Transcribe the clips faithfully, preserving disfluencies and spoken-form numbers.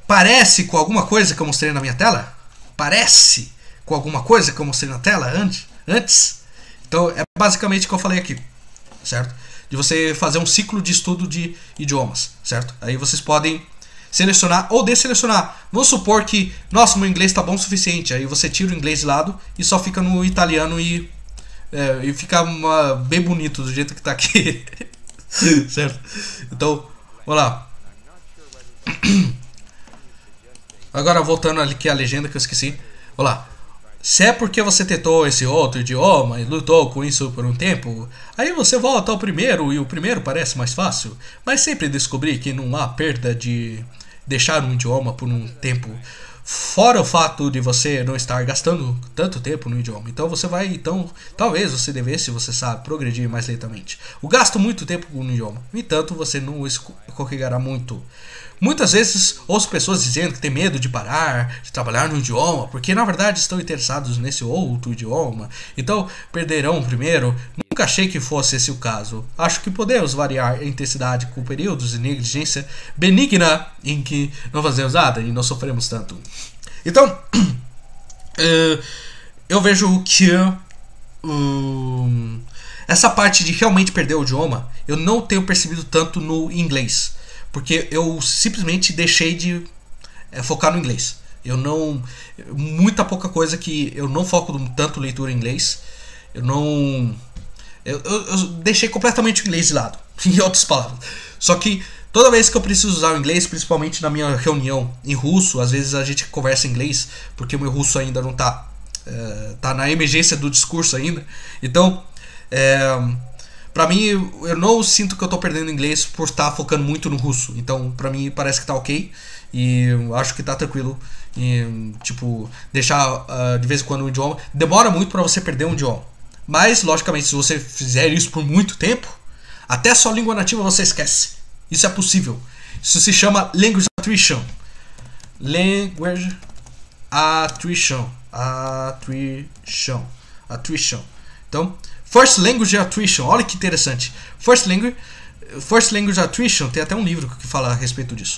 parece com alguma coisa que eu mostrei na minha tela? Parece com alguma coisa que eu mostrei na tela antes? antes? Então é basicamente o que eu falei aqui, certo? De você fazer um ciclo de estudo de idiomas, certo? Aí vocês podem selecionar ou desselecionar. Vamos supor que, nossa, meu inglês está bom o suficiente. Aí você tira o inglês de lado e só fica no italiano e, é, e fica uma, bem bonito do jeito que está aqui. Certo? Então, vamos lá. Agora voltando ali que a legenda que eu esqueci. Vamos lá. Se é porque você tentou esse outro idioma e lutou com isso por um tempo, aí você volta ao primeiro e o primeiro parece mais fácil. Mas sempre descobri que não há perda de deixar um idioma por um tempo. Fora o fato de você não estar gastando tanto tempo no idioma. Então você vai, então, talvez você devesse, você sabe, progredir mais lentamente. O gasto muito tempo no idioma. No entanto, você não escorregará muito. Muitas vezes ouço pessoas dizendo que tem medo de parar, de trabalhar no idioma, porque na verdade estão interessados nesse outro idioma, então perderão o primeiro. Nunca achei que fosse esse o caso. Acho que podemos variar a intensidade com períodos de negligência benigna em que não fazemos nada e não sofremos tanto. Então, eu vejo que um, essa parte de realmente perder o idioma, eu não tenho percebido tanto no inglês. Porque eu simplesmente deixei de é, focar no inglês. Eu não... Muita pouca coisa que eu não foco tanto leitura em inglês. Eu não... Eu, eu, eu deixei completamente o inglês de lado. Em outras palavras. Só que toda vez que eu preciso usar o inglês, principalmente na minha reunião em russo, às vezes a gente conversa em inglês, porque o meu russo ainda não tá... É, tá na emergência do discurso ainda. Então... É, pra mim, eu não sinto que eu tô perdendo inglês por estar focando muito no russo. Então, pra mim, parece que tá ok. E eu acho que tá tranquilo. E, tipo, deixar uh, de vez em quando um idioma. Demora muito pra você perder um idioma. Mas, logicamente, se você fizer isso por muito tempo, até a sua língua nativa você esquece. Isso é possível. Isso se chama language attrition. Language attrition. Attrition. Attrition. Então... First Language Attrition, olha que interessante. First Language, First Language Attrition, tem até um livro que fala a respeito disso.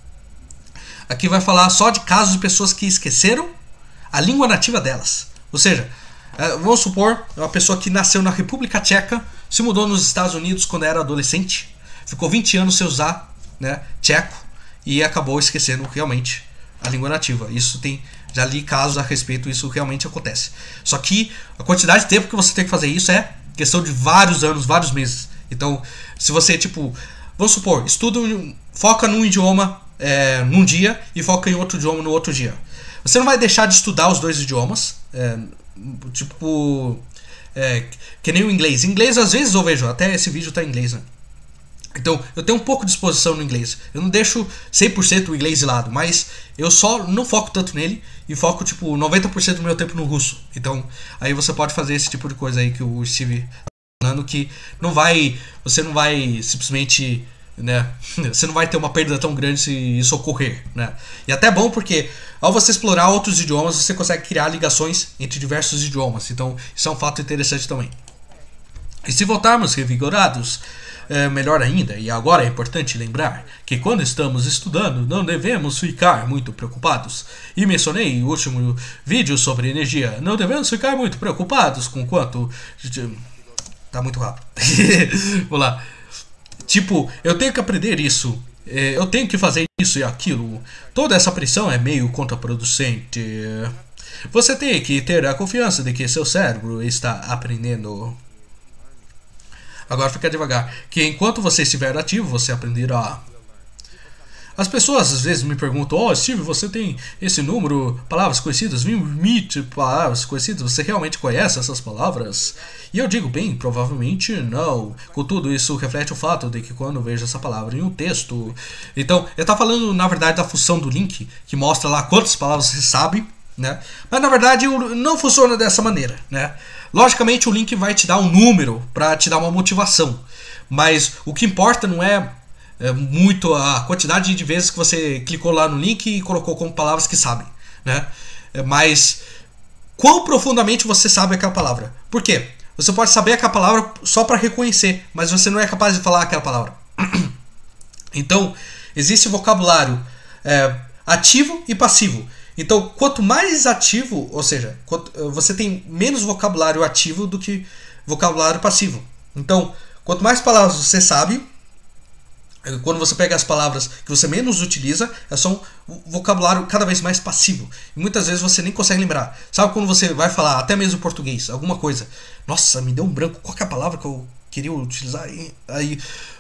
Aqui vai falar só de casos de pessoas que esqueceram a língua nativa delas. Ou seja, vamos supor uma pessoa que nasceu na República Tcheca, se mudou nos Estados Unidos quando era adolescente, ficou vinte anos sem usar, né, tcheco e acabou esquecendo realmente a língua nativa. Isso tem... Já li casos a respeito, isso realmente acontece. Só que a quantidade de tempo que você tem que fazer isso é questão de vários anos, vários meses. Então, se você, tipo, vamos supor, estuda, foca num idioma é, num dia e foca em outro idioma no outro dia. Você não vai deixar de estudar os dois idiomas, é, tipo, é, que nem o inglês. Em inglês, às vezes eu vejo, até esse vídeo tá em inglês, né? Então, eu tenho um pouco de exposição no inglês. Eu não deixo cem por cento o inglês de lado, mas eu só não foco tanto nele e foco, tipo, noventa por cento do meu tempo no russo. Então, aí você pode fazer esse tipo de coisa aí que o Steve tá falando, que não vai... Você não vai simplesmente... Né, você não vai ter uma perda tão grande se isso ocorrer, né? E até é bom porque ao você explorar outros idiomas, você consegue criar ligações entre diversos idiomas. Então, isso é um fato interessante também. E se voltarmos revigorados... É melhor ainda, e agora é importante lembrar que quando estamos estudando não devemos ficar muito preocupados. E mencionei no último vídeo sobre energia, não devemos ficar muito preocupados com quanto... Tá muito rápido. Vamos lá. Tipo, eu tenho que aprender isso, eu tenho que fazer isso e aquilo. Toda essa pressão é meio contraproducente. Você tem que ter a confiança de que seu cérebro está aprendendo... Agora fica devagar. Que enquanto você estiver ativo, você aprenderá. As pessoas às vezes me perguntam: oh, Steve, você tem esse número, palavras conhecidas, vinte palavras conhecidas, você realmente conhece essas palavras? E eu digo, bem, provavelmente não. Contudo, isso reflete o fato de que quando eu vejo essa palavra em um texto... Então, eu estou falando, na verdade, da função do link, que mostra lá quantas palavras você sabe, né? Mas, na verdade, não funciona dessa maneira, né? Logicamente o link vai te dar um número para te dar uma motivação, mas o que importa não é, é muito a quantidade de vezes que você clicou lá no link e colocou como palavras que sabe, né? É, mas quão profundamente você sabe aquela palavra. Por quê? Você pode saber aquela palavra só para reconhecer, mas você não é capaz de falar aquela palavra. Então, existe vocabulário é, ativo e passivo. Então, quanto mais ativo, ou seja, quanto, você tem menos vocabulário ativo do que vocabulário passivo. Então, quanto mais palavras você sabe, quando você pega as palavras que você menos utiliza, é só um vocabulário cada vez mais passivo. E muitas vezes você nem consegue lembrar. Sabe quando você vai falar, até mesmo português, alguma coisa. Nossa, me deu um branco. Qual que é a palavra que eu queria utilizar? Aí,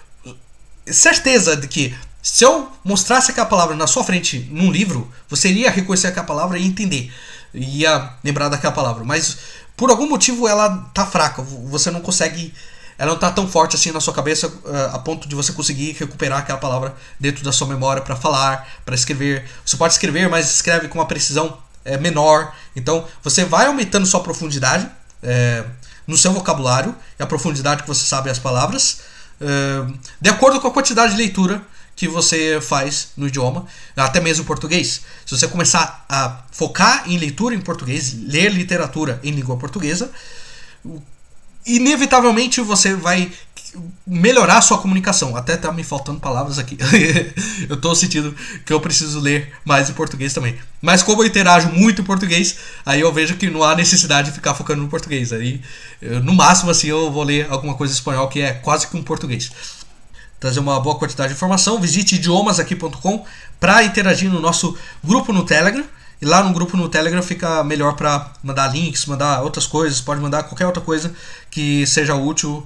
certeza de que se eu mostrasse aquela palavra na sua frente num livro, você iria reconhecer aquela palavra e entender. Ia lembrar daquela palavra. Mas por algum motivo ela tá fraca. Você não consegue... Ela não está tão forte assim na sua cabeça uh, a ponto de você conseguir recuperar aquela palavra dentro da sua memória para falar, para escrever. Você pode escrever, mas escreve com uma precisão é, menor. Então você vai aumentando sua profundidade é, no seu vocabulário e a profundidade que você sabe as palavras é, de acordo com a quantidade de leitura que você faz no idioma, até mesmo português. Se você começar a focar em leitura em português, ler literatura em língua portuguesa, inevitavelmente você vai melhorar a sua comunicação. Até tá me faltando palavras aqui. Eu tô sentindo que eu preciso ler mais em português também. Mas como eu interajo muito em português, aí eu vejo que não há necessidade de ficar focando no português. Aí, no máximo, assim, eu vou ler alguma coisa em espanhol que é quase que um português. Trazer uma boa quantidade de informação. Visite idiomas aqui ponto com para interagir no nosso grupo no Telegram. E lá no grupo no Telegram fica melhor para mandar links, mandar outras coisas, pode mandar qualquer outra coisa que seja útil,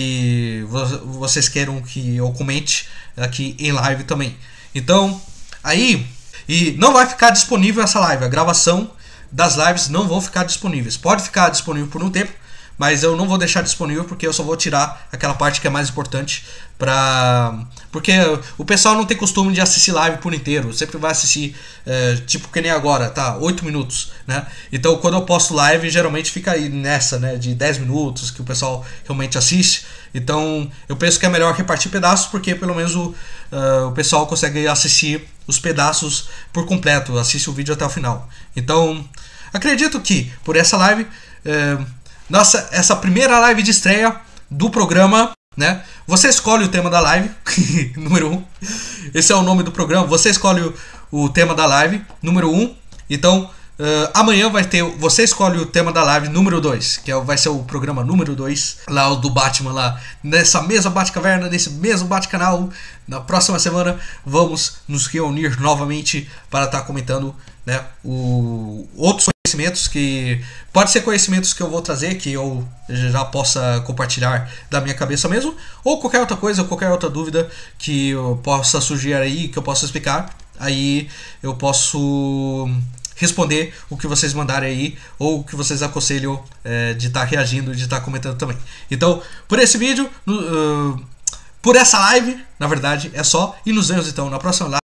que vocês queiram que eu comente aqui em live também. Então, aí, e não vai ficar disponível essa live, a gravação das lives não vão ficar disponíveis. Pode ficar disponível por um tempo, mas eu não vou deixar disponível porque eu só vou tirar aquela parte que é mais importante pra... porque o pessoal não tem costume de assistir live por inteiro, sempre vai assistir é, tipo que nem agora, tá? oito minutos, né? Então quando eu posto live geralmente fica aí nessa, né? De dez minutos que o pessoal realmente assiste. Então eu penso que é melhor repartir pedaços porque pelo menos o, uh, o pessoal consegue assistir os pedaços por completo, assiste o vídeo até o final. Então acredito que por essa live... Uh, Nossa, essa primeira live de estreia do programa, né? Você escolhe o tema da live, número um. Esse é o nome do programa. Você escolhe o, o tema da live, número um. Então, uh, amanhã vai ter. Você escolhe o tema da live, número dois, que é, vai ser o programa número dois, lá o do Batman, lá nessa mesma Batcaverna, nesse mesmo Batcanal. Na próxima semana vamos nos reunir novamente para estar comentando, né, o, outros conhecimentos que pode ser conhecimentos que eu vou trazer que eu já possa compartilhar da minha cabeça mesmo, ou qualquer outra coisa, qualquer outra dúvida que eu possa surgir aí, que eu possa explicar, aí eu posso responder o que vocês mandarem aí, ou o que vocês aconselham é, de estar tá reagindo, de estar tá comentando também. Então, por esse vídeo, no, uh, por essa live, na verdade, é só, e nos vemos então na próxima live.